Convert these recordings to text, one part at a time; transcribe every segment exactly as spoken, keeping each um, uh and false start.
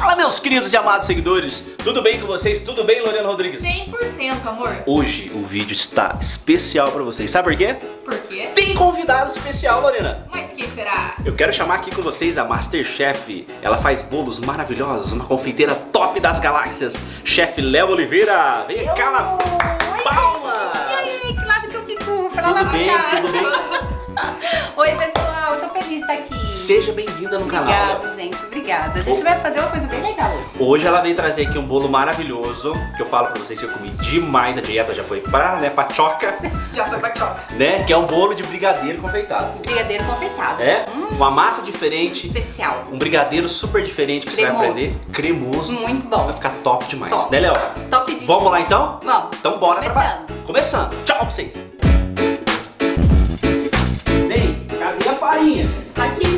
Fala, meus queridos e amados seguidores, tudo bem com vocês? Tudo bem, Lorena Rodrigues? cem por cento, amor. Hoje o vídeo está especial pra vocês, sabe por quê? Por quê? Tem convidado especial, Lorena. Mas quem será? Eu quero chamar aqui com vocês a Masterchef. Ela faz bolos maravilhosos, uma confeiteira top das galáxias, Chefe Léo Oliveira. Vem cá, na palma! E aí, que lado que eu fico? Tudo bem, tudo bem? Oi, pessoal, eu tô feliz de estar aqui. Seja bem-vinda no canal. Obrigada, gente, obrigada. A gente vai fazer uma coisa bem legal hoje. Hoje ela veio trazer aqui um bolo maravilhoso, que eu falo pra vocês que eu comi demais, a dieta já foi pra, né, paçoca, Já foi pra choca. né, que é um bolo de brigadeiro confeitado. Brigadeiro confeitado. É, Hum, uma massa diferente, especial. um brigadeiro super diferente que você vai Cremoso. aprender, cremoso, Muito bom. vai ficar top demais, Top. né, Léo? Top de... Vamos lá então? Vamos. Então bora Começando. trabalhar. Começando. Tchau pra vocês. Vem, cadê a farinha? Tá aqui.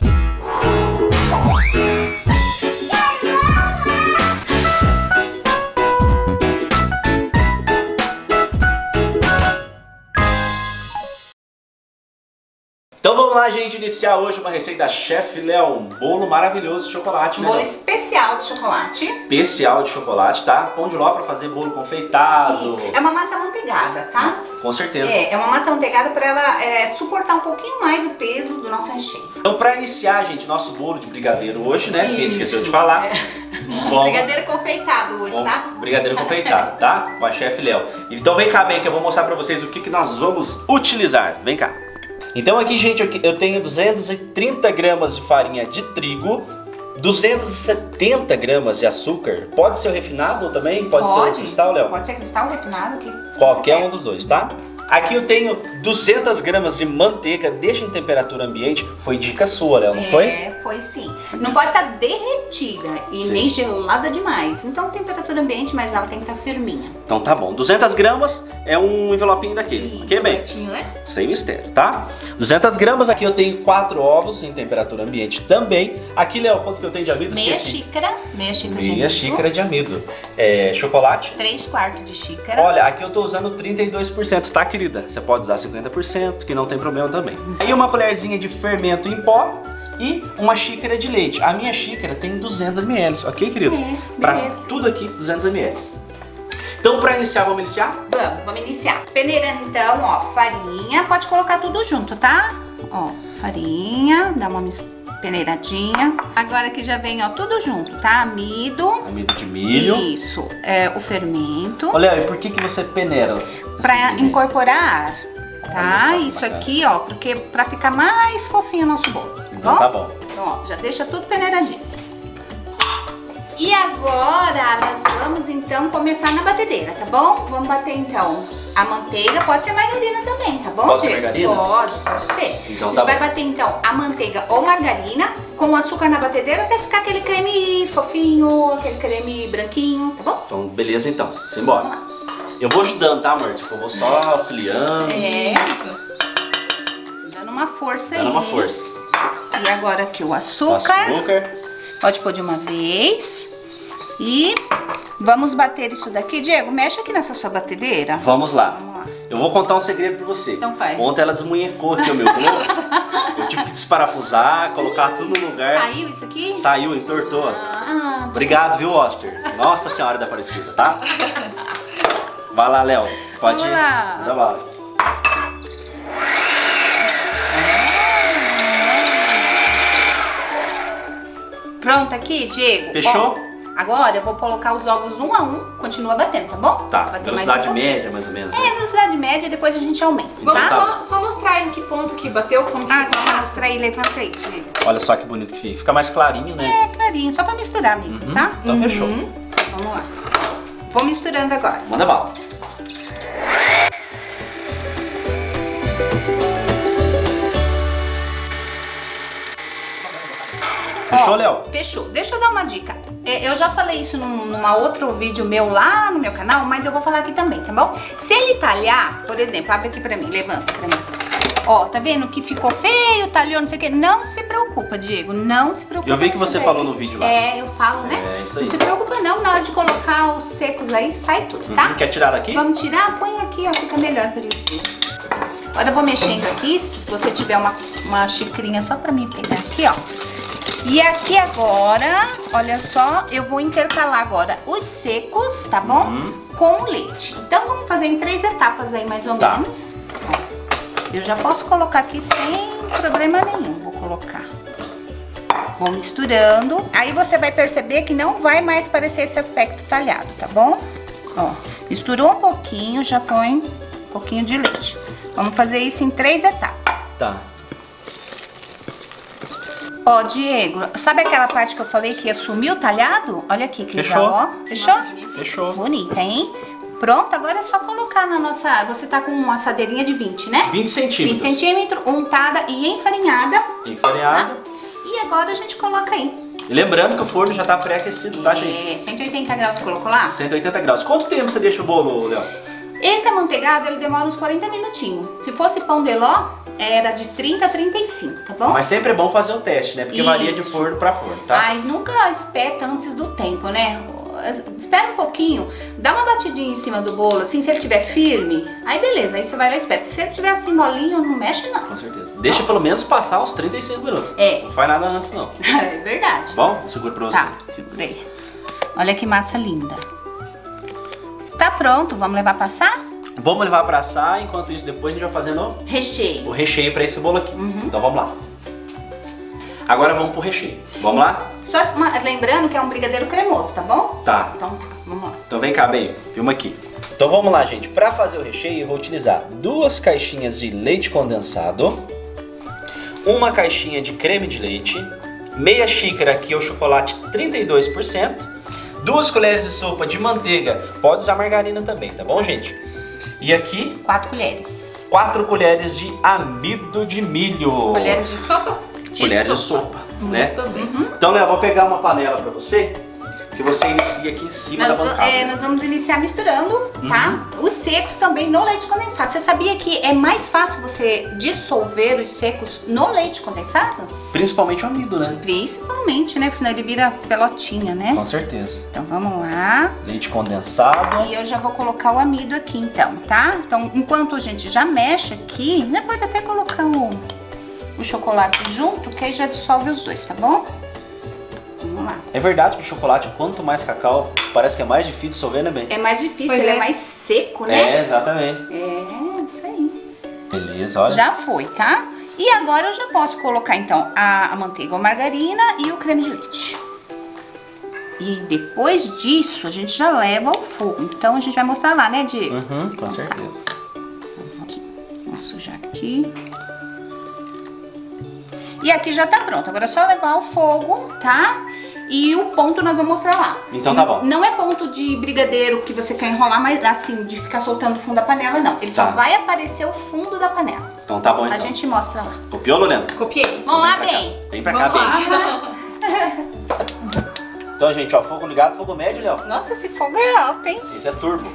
Então vamos lá, gente, iniciar hoje uma receita da Chefe Léo, um bolo maravilhoso de chocolate, Um né? bolo Léo? especial de chocolate. Especial de chocolate, tá? Pão de ló pra fazer bolo confeitado. Isso. É uma massa amanteigada, tá? Com certeza. É, é uma massa amanteigada para ela é, suportar um pouquinho mais o peso do nosso recheio. Então pra iniciar, gente, nosso bolo de brigadeiro hoje, né? Que a gente Isso. esqueceu de falar. É. Vamos- Brigadeiro confeitado hoje, vamos- tá? Brigadeiro confeitado, tá? Com a Chefe Léo. Então vem cá, bem, que eu vou mostrar pra vocês o que, que nós vamos utilizar. Vem cá. Então aqui, gente, eu- eu tenho duzentos e trinta gramas de farinha de trigo, duzentos e setenta gramas de açúcar. Pode ser o refinado também? Pode, ser o cristal, Léo? Pode ser cristal refinado. Que... Qualquer um dos dois, tá? Aqui eu tenho duzentas gramas de manteiga, deixa em temperatura ambiente. Foi dica sua, Léo, não foi? É, foi sim. Não pode estar derretida e Sim. nem gelada demais. Então, temperatura ambiente, mas ela tem que estar firminha. Então tá bom. duzentas gramas é um envelopinho daquele, Isso, ok, bem? Certinho, né? Sem mistério, tá? duzentas gramas, aqui eu tenho quatro ovos em temperatura ambiente também. Aqui, Léo, quanto que eu tenho de amido? Meia Esqueci. xícara. Meia xícara de Meia amido. xícara de amido. É, chocolate. Três quartos de xícara. Olha, aqui eu tô usando trinta e dois por cento, tá, querida? Você pode usar cinquenta por cento, que não tem problema também. Aí uma colherzinha de fermento em pó e uma xícara de leite. A minha xícara tem duzentos mililitros, ok, querido? É, Pra beleza. tudo aqui, duzentos mililitros. Então, pra iniciar, vamos iniciar? Vamos, vamos iniciar. Peneirando então, ó, farinha. Pode colocar tudo junto, tá? Ó, farinha, dá uma mis- peneiradinha. Agora aqui já vem, ó, tudo junto, tá? Amido. Amido de milho. Isso, é, o fermento. Olha, e por que que você peneira? Pra essa ingrediente? incorporar ar, tá? Olha só que Isso bacana. aqui, ó, porque pra ficar mais fofinho o nosso bolo, tá Então bom? tá bom. Então, ó, já deixa tudo peneiradinho. E agora nós vamos então começar na batedeira, tá bom? Vamos bater então a manteiga, pode ser margarina também, tá bom? Pode ser Diego? margarina? Pode, pode ser. Então a gente tá vai bom. bater então a manteiga ou margarina com o açúcar na batedeira até ficar aquele creme fofinho, aquele creme branquinho, tá bom? Então, beleza então. Simbora. Vamos lá. Eu vou ajudando, tá, amor? Tipo, eu vou só auxiliando, É, Isso. dando uma força aí. dando uma força. E agora aqui o O açúcar. açúcar. Pode pôr de uma vez. E vamos bater isso daqui. Diego, mexe aqui nessa sua batedeira. Vamos lá. Vamos lá. Eu vou contar um segredo pra você. Então faz. Ontem ela desmunhecou aqui o meu bolo. Eu tive que desparafusar, colocar tudo no lugar. Saiu isso aqui? Saiu, entortou. Ah, Obrigado, viu, Oster? Nossa Senhora da Aparecida, tá? Vai lá, Léo. Pode Vamos ir. lá. Manda bala. pronto aqui, Diego? Fechou? Ó, agora eu vou colocar os ovos um a um. Continua batendo, tá bom? Tá, Bater mais velocidade um pouquinho. média, mais ou menos. É, né? velocidade média e depois a gente aumenta, Vamos Tá. tá? só, só mostrar em que ponto que bateu, como que Ah, só pra mostrar aí, levanta aí, Diego. Olha só que bonito que fica. Fica mais clarinho, né? É, clarinho, só pra misturar mesmo, Uhum. tá? Então fechou. Vamos lá. Vou misturando agora. Manda bala. Fechou, Ó, Léo? Fechou. Deixa eu dar uma dica. É, Eu já falei isso num numa outro vídeo meu lá no meu canal, mas eu vou falar aqui também, tá bom? Se ele talhar, por exemplo, abre aqui pra mim, levanta pra mim. Ó, tá vendo que ficou feio, talhou, não sei o que. Não se preocupa, Diego, não se preocupa. Eu vi que com você isso falou daí. no vídeo lá. É, eu falo, né? É, isso aí. Não se preocupa não, na hora de colocar os secos aí, sai tudo, tá? Uhum. Quer tirar daqui? Vamos tirar? Põe aqui, ó, fica melhor pra ele. Agora eu vou mexendo aqui, se você tiver uma, uma xicrinha só pra mim pegar aqui, ó. E aqui agora, olha só, eu vou intercalar agora os secos, tá bom? Uhum. Com o leite. Então vamos fazer em três etapas aí, mais ou Tá. menos. Ó, eu já posso colocar aqui sem problema nenhum, vou colocar. Vou misturando. Aí você vai perceber que não vai mais parecer esse aspecto talhado, tá bom? Ó, misturou um pouquinho, já põe um pouquinho de leite. Vamos fazer isso em três etapas. Tá. Ó, Diego, sabe aquela parte que eu falei que ia sumir o talhado? Olha aqui, que Fechou. já, ó. Fechou? Fechou. Bonita, hein? Pronto, agora é só colocar na nossa... Você tá com uma assadeirinha de vinte, né? vinte centímetros. vinte centímetros, untada e enfarinhada. Enfarinhada. E agora a gente coloca aí. E lembrando que o forno já tá pré-aquecido, tá, gente? É, cento e oitenta graus você colocou lá? cento e oitenta graus. Quanto tempo você deixa o bolo, Léo? Esse amanteigado, ele demora uns quarenta minutinhos. Se fosse pão de ló, era de trinta a trinta e cinco, tá bom? Mas sempre é bom fazer o teste, né? Porque Isso. varia de forno pra forno, tá? Ai, nunca espeta antes do tempo, né? Espera um pouquinho, dá uma batidinha em cima do bolo, assim, se ele estiver firme, aí beleza, aí você vai lá e espeta. Se ele estiver assim molinho, não mexe não. Com certeza. Deixa pelo menos passar uns trinta e cinco minutos. É. Não faz nada antes, não. É verdade. Bom, seguro pra você. Tá, segurei. Olha que massa linda. Tá pronto, vamos levar pra assar? Vamos levar pra assar, enquanto isso depois a gente vai fazendo Recheio. o recheio pra esse bolo aqui. Uhum. Então vamos lá. Agora vamos pro recheio. Vamos lá? Só uma- lembrando que é um brigadeiro cremoso, tá bom? Tá. Então tá, vamos lá. Então vem cá, bem, filma aqui. Então vamos lá, gente. Para fazer o recheio, eu vou utilizar duas caixinhas de leite condensado, uma caixinha de creme de leite, meia xícara aqui o chocolate trinta e dois por cento, duas colheres de sopa de manteiga, pode usar margarina também, tá bom, gente? E aqui, Quatro colheres. quatro colheres de amido de milho. Colheres de sopa? De colheres de sopa. sopa, né? Muito bem. Então, Léo, eu vou pegar uma panela para você, que você inicia aqui em cima Nós, da va- bancada. é, nós vamos iniciar misturando, tá? Os secos também no leite condensado. Você sabia que é mais fácil você dissolver os secos no leite condensado? Principalmente o amido, né? Principalmente, né? Porque senão ele vira pelotinha, né? Com certeza. Então vamos lá. Leite condensado. E eu já vou colocar o amido aqui então, tá? Então enquanto a gente já mexe aqui, né? Pode até colocar o, o chocolate junto, que aí já dissolve os dois, tá bom? Vamos lá. É verdade que o chocolate, quanto mais cacau, parece que é mais difícil dissolver, né, bem? É mais difícil, Pois ele é. é. mais seco, né? É, exatamente. É, isso aí. Beleza, olha. Já foi, tá? E agora eu já posso colocar então a, a manteiga, a margarina e o creme de leite. E depois disso a gente já leva ao fogo. Então a gente vai mostrar lá, né, Diego? Uhum, com Então, certeza. Aqui. Vamos sujar aqui. E aqui já tá pronto. Agora é só levar ao fogo, tá? E o ponto nós vamos mostrar lá. Então tá bom. Não é ponto de brigadeiro que você quer enrolar, mas assim, de ficar soltando o fundo da panela, não. Ele Tá. só vai aparecer o fundo da panela. Então tá bom, então. A gente mostra lá. Copiou, Lorena? Copiei. Vamos lá, Vem pra cá. bem. Vem pra cá, Vamos bem. lá. Então, gente, ó, fogo ligado, fogo médio, Léo. Nossa, esse fogo é alto, hein? Esse é turbo.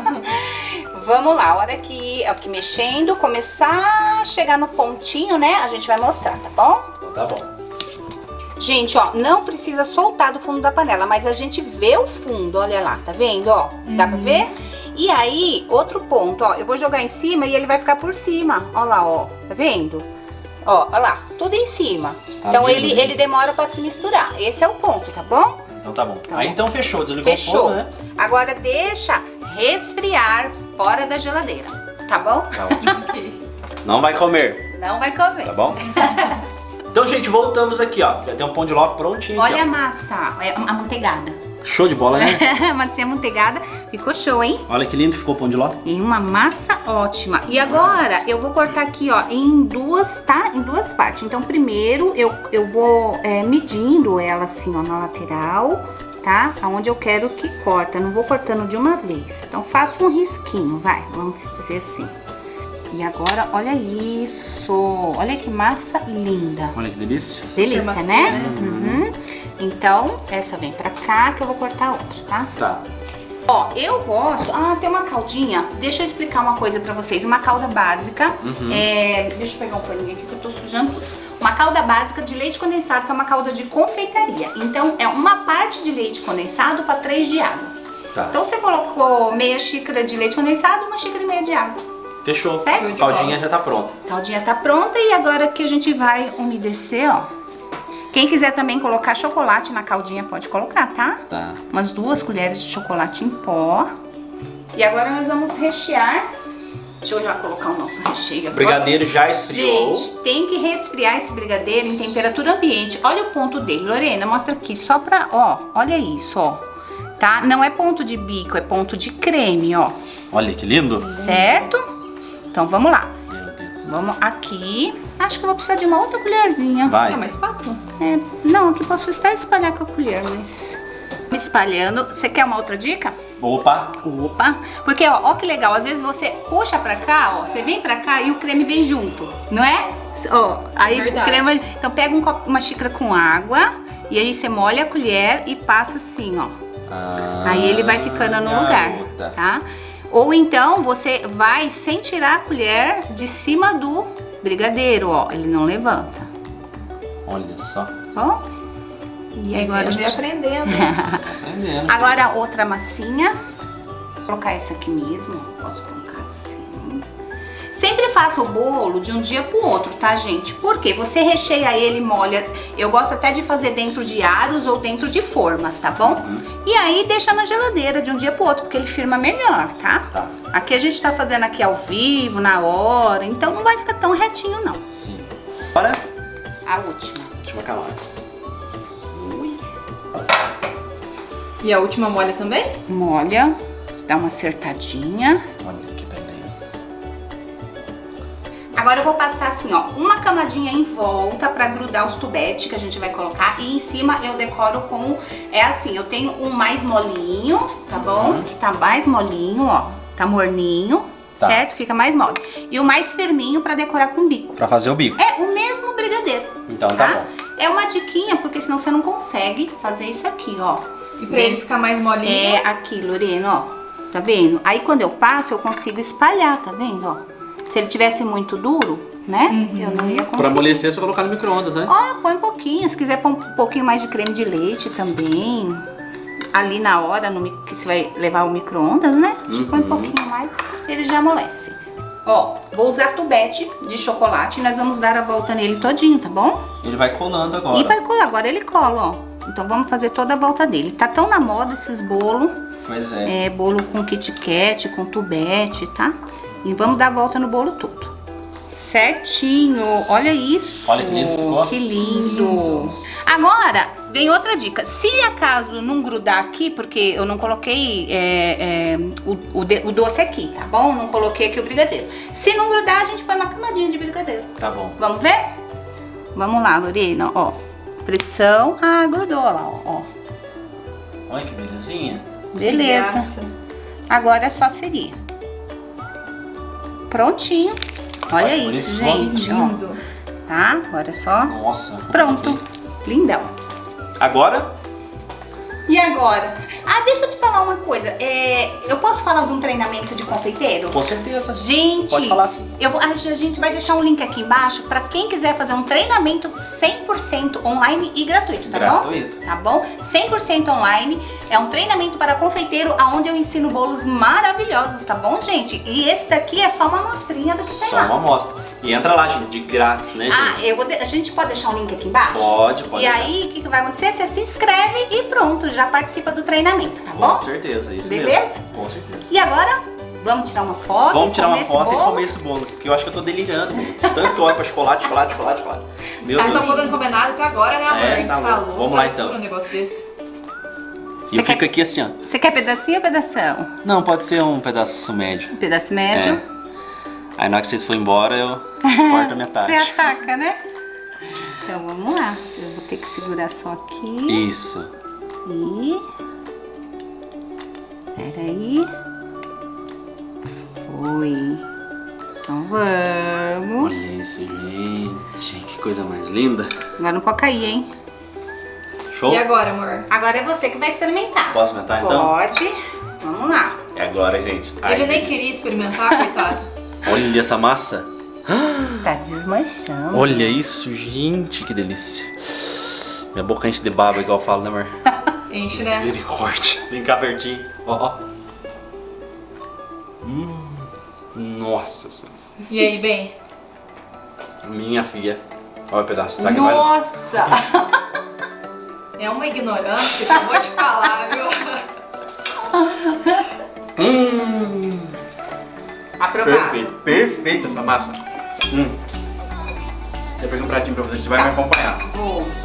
Vamos lá, a hora que, aqui mexendo, começar a chegar no pontinho, né? A gente vai mostrar, tá bom? Então tá bom. Gente, ó, não precisa soltar do fundo da panela, mas a gente vê o fundo, olha lá, tá vendo, ó? Dá pra ver? E aí, outro ponto, ó, eu vou jogar em cima e ele vai ficar por cima, ó lá, ó, tá vendo? Ó, ó lá, tudo em cima. Está Então lindo, ele, gente. ele demora pra se misturar, esse é o ponto, tá bom? Então tá bom. Tá Aí bom. então fechou, desligou o Fechou. fogo, né? Agora deixa resfriar fora da geladeira, tá bom? Tá ótimo. Ok. Não vai comer, Não vai comer. tá bom? Então, gente, voltamos aqui, ó. Já tem um pão de ló prontinho Olha a aqui, massa, é a manteigada. ó. Show de bola, né? A massinha manteigada ficou show, hein? Olha que lindo ficou o pão de ló. Em uma massa ótima. E agora eu vou cortar aqui, ó, em duas, tá? Em duas partes. Então, primeiro eu, eu vou é, medindo ela assim, ó, na lateral, tá? Aonde eu quero que corta. Não vou cortando de uma vez. Então, faço um risquinho, vai. Vamos dizer assim. E agora, olha isso. Olha que massa linda. Olha que delícia. Delícia, macia, né? né? Uhum. Então, essa vem pra cá que eu vou cortar a outra, tá? Tá. Ó, eu gosto... Ah, tem uma caldinha. Deixa eu explicar uma coisa pra vocês. Uma calda básica. Uhum. É, deixa eu pegar um paninho aqui que eu tô sujando tudo. Uma calda básica de leite condensado, que é uma calda de confeitaria. Então, é uma parte de leite condensado pra três de água. Tá. Então, você colocou meia xícara de leite condensado, uma xícara e meia de água. Fechou. Certo? A caldinha já tá pronta. A caldinha tá pronta e agora que a gente vai umedecer, ó. Quem quiser também colocar chocolate na caldinha, pode colocar, tá? Tá. Umas duas colheres de chocolate em pó. E agora nós vamos rechear. Deixa eu já colocar o nosso recheio O brigadeiro já esfriou. Gente, tem que resfriar esse brigadeiro em temperatura ambiente. Olha o ponto dele, Lorena, mostra aqui, só pra, ó, olha isso, ó. Tá? Não é ponto de bico, é ponto de creme, ó. Olha que lindo. Certo? Então vamos lá. Meu Deus. Vamos aqui. Acho que eu vou precisar de uma outra colherzinha. Vai. É uma espátula? É, não, aqui posso estar espalhar com a colher, mas... Me espalhando. Você quer uma outra dica? Opa. Opa! Porque, ó, ó que legal, às vezes você puxa pra cá, ó, você vem pra cá e o creme vem junto, não é? Ó, aí Verdade. o creme... Então pega um copo, uma xícara com água e aí você molha a colher e passa assim, ó. Ah, Aí ele vai ficando no lugar, garota. tá? Ou então você vai sem tirar a colher de cima do brigadeiro, ó, ele não levanta. Olha só. Ó. E agora a Vivendo e gente... aprendendo. Aprendendo. Agora outra massinha. Vou colocar essa aqui mesmo. Posso colocar assim. Sempre faça o bolo de um dia pro outro, tá, gente? Porque você recheia ele, molha. Eu gosto até de fazer dentro de aros ou dentro de formas, tá bom? Uhum. E aí deixa na geladeira de um dia pro outro, porque ele firma melhor, tá? Tá. Aqui a gente tá fazendo aqui ao vivo, na hora, então não vai ficar tão retinho, não. Sim. Agora, A última. última camada. Ui. E a última molha também? Molha. Dá uma acertadinha. Olha que beleza. Agora eu vou passar assim, ó, uma camadinha em volta pra grudar os tubetes que a gente vai colocar. E em cima eu decoro com, é assim, eu tenho um mais molinho, tá bom? Uhum. Que tá mais molinho, ó, tá morninho, Tá. certo? Fica mais mole. E o mais firminho pra decorar com bico. Pra fazer o bico. É o mesmo brigadeiro, Então tá, tá? bom. É uma diquinha, porque senão você não consegue fazer isso aqui, ó. E pra ele ficar mais molinho. É aqui, Lorena, ó. Tá vendo? Aí quando eu passo, eu consigo espalhar, tá vendo, ó? Se ele tivesse muito duro, né? Uhum. Eu não ia conseguir. Pra amolecer, é só colocar no micro-ondas, né? Ó, põe um pouquinho. Se quiser pôr um pouquinho mais de creme de leite também. Ali na hora, no, mi- que você vai levar ao micro-ondas, né? A gente põe um Uhum. pouquinho mais, ele já amolece. Ó, vou usar tubete de chocolate e nós vamos dar a volta nele todinho, tá bom? Ele vai colando agora. E vai colar, agora ele cola, ó. Então vamos fazer toda a volta dele. Tá tão na moda esses bolos. Pois é. É, bolo com Kit Kat, com tubete, tá? E vamos dar a volta no bolo todo. Certinho, olha isso. Olha que lindo ficou. Que lindo. Agora, vem outra dica. Se acaso não grudar aqui, porque eu não coloquei é, é, o, o, de- o doce aqui, tá bom? Não coloquei aqui o brigadeiro. Se não grudar, a gente põe uma camadinha de brigadeiro. Tá bom. Vamos ver? Vamos lá, Lorena, ó. Pressão. Ah, grudou lá, ó. ó. Olha que belezinha. Beleza. Graça. Agora é só seguir. Prontinho. Olha Olha, isso, bonito. gente. Ó. Lindo. Tá? Agora é só. Nossa. Pronto. Lindão. Agora, E agora? Ah, deixa eu te falar uma coisa. É, eu posso falar de um treinamento de confeiteiro? com certeza. Gente, Pode falar sim. eu vou, a gente vai deixar um link aqui embaixo para quem quiser fazer um treinamento cem por cento online e gratuito, tá Gratuito. bom? Tá bom? cem por cento online. É um treinamento para confeiteiro onde eu ensino bolos maravilhosos, tá bom, gente? E esse daqui é só uma amostrinha do que tem Só lá. uma amostra. E entra lá, gente, de grátis, né, gente? Ah, eu vou de- a gente pode deixar um link aqui embaixo? Pode, pode. E deixar. aí, o que, que vai acontecer? Você se inscreve e pronto, já participa do treinamento, tá Com bom? certeza, isso Beleza? mesmo. Com certeza. E agora, vamos tirar uma foto Vamos e tirar uma comer esse foto e bolo? comer esse bolo, porque eu acho que eu tô delirando, gente. Tanto que eu olho pra chocolate, chocolate, chocolate, chocolate. Meu Ah, não Deus. tô podendo comer nada até agora, né, amor? É, tá louco. louco. Vamos lá, então. Um negócio desse. E eu Você fico quer- aqui assim, ó. Você quer pedacinho ou pedação? Não, pode ser um pedaço médio. Um pedaço médio? É. Aí na hora que vocês forem embora, eu corto a metade. Você ataca, né? Então vamos lá. Eu vou ter que segurar só aqui. Isso. E... Peraí. Foi. Então vamos. Olha isso, gente. Que coisa mais linda. Agora não pode cair, hein? Show? E agora, amor? Agora é você que vai experimentar. Posso experimentar então? Pode. Vamos lá. É agora, gente. Ai, Ele nem delícia. queria experimentar, coitado. Olha essa massa. Tá desmanchando. Olha isso, gente. Que delícia. Minha boca enche de baba, igual eu falo, né, amor? Enche, né? Misericórdia. Vem cá pertinho. Ó, ó. Hum, nossa senhora. E aí, bem? Minha filha. Olha o pedaço. Sabe que vale? Nossa! É uma ignorância que eu vou te falar, viu? Hum. Aprovado. Perfeito, perfeito essa massa. Hum. Eu peguei um pratinho pra você, você vai Tá. me acompanhar. Vou. Vou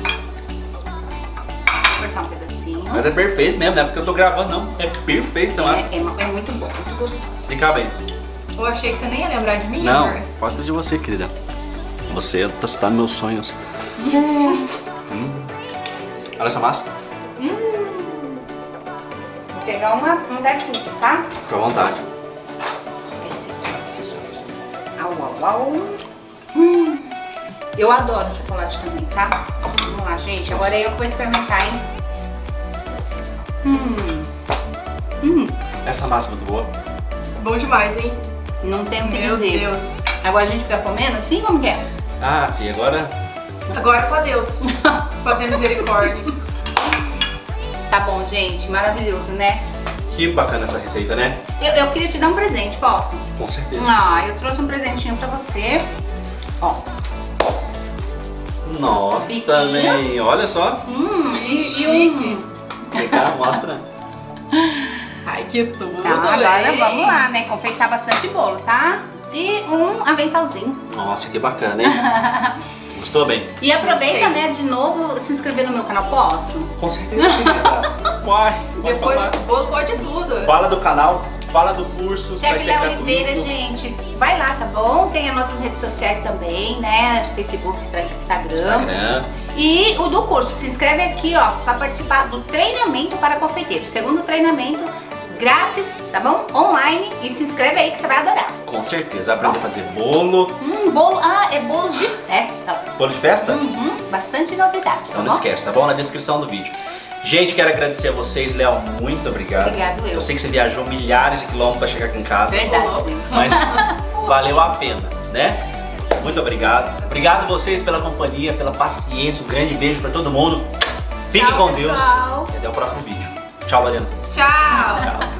cortar um pedacinho. Mas é perfeito mesmo, não é porque eu tô gravando, não. É perfeito essa massa. É, é, é muito bom, muito gostoso. Fica bem. Eu achei que você nem ia lembrar de mim, Não, amor. gosto de você, querida. Você tá citando meus sonhos. Hum. Olha essa massa. Vou pegar uma, um garfinho, tá? Fica à vontade. Esse. Nossa senhora. Au, au, au. Hum. Eu adoro chocolate também, tá? Vamos lá, gente. Agora eu vou experimentar, hein? Hum. Hum. Essa massa é muito boa. Bom demais, hein? Não tem o que Meu dizer. Deus. Agora a gente fica comendo assim? Como que é? Ah, filha, agora... Agora só Deus pode ter misericórdia. Tá bom, gente. Maravilhoso, né? Que bacana essa receita, né? Eu, eu queria te dar um presente, posso? Com certeza. Ah, eu trouxe um presentinho pra você. Ó. Nossa, Biquinhos. também. Olha só. Hum, e, e Chique. um... Vem cá, mostra. Ai, que tudo, Tá, agora hein? vamos lá, né? Confeitar bastante bolo, tá? E um aventalzinho. Nossa, que bacana, hein? Gostou bem? E aproveita, Gostei. né, de novo, se inscrever no meu canal, posso? Com certeza. Uai, pode Depois falar. desse bolo pode tudo. Fala do canal, fala do curso. vai Chefe ser Léo gratuito. Oliveira, gente, vai lá, tá bom? Tem as nossas redes sociais também, né? Facebook, Instagram. Instagram. E o do curso, se inscreve aqui, ó, para participar do treinamento para confeiteiro. Segundo treinamento, grátis, tá bom? Online. E se inscreve aí que você vai adorar. Com certeza. Vai aprender a fazer bolo. Hum, bolo, ah, é bolos de festa. Bolo de festa? Uhum, bastante novidade, tá Então não bom? esquece, tá bom? Na descrição do vídeo. Gente, quero agradecer a vocês, Léo, muito obrigado. Obrigado, eu. Eu sei que você viajou milhares de quilômetros para chegar aqui em casa. Verdade, gente. Mas valeu a pena, né? Muito obrigado. Obrigado a vocês pela companhia, pela paciência. Um grande beijo para todo mundo. Fiquem Tchau, com Deus. pessoal. E até o próximo vídeo. Tchau, Mariana. Tchau. Tchau.